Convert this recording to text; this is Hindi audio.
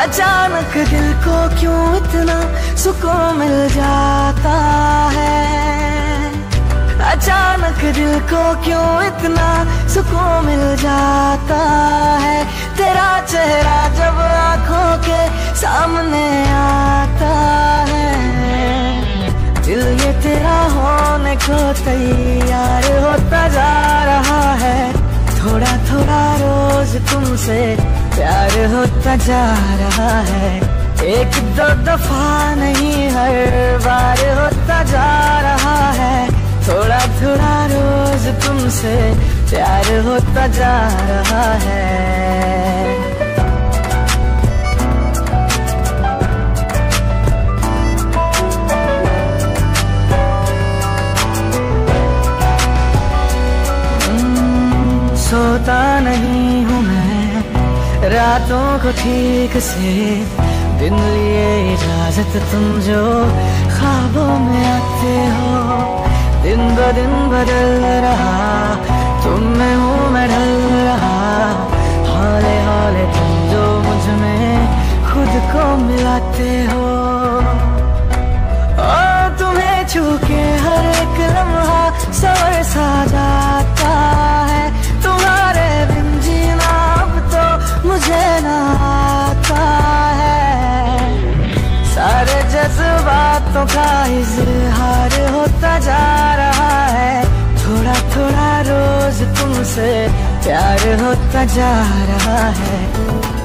अचानक दिल को क्यों इतना सुकून मिल जाता है, अचानक दिल को क्यों इतना सुकून मिल जाता है। तेरा चेहरा जब आंखों के सामने आता है, दिल ये तेरा होने को तैयार होता जा रहा है। थोड़ा थोड़ा रोज तुमसे प्यार होता जा रहा है। एक दो दफा नहीं हर बार होता जा रहा है। थोड़ा थोड़ा रोज तुमसे प्यार होता जा रहा है। सोता नहीं हूँ मैं रातों को ठीक से, दिन लिए इजाजत तुम जो ख्वाबों में आते हो। दिन ब दिन बदल रहा तुम में हूँ मैं ढल रहा, हौले हौले तुम जो मुझ में खुद को मिलाते हो। और तुम्हें छू के हर एक लम्हा सवर सा जाता है। तुम्हारे बिन जीना अब तो मुझे ना आता है। सारे जज्बातों का इजहार होता जा रहा है। थोड़ा थोड़ा रोज तुमसे प्यार होता जा रहा है।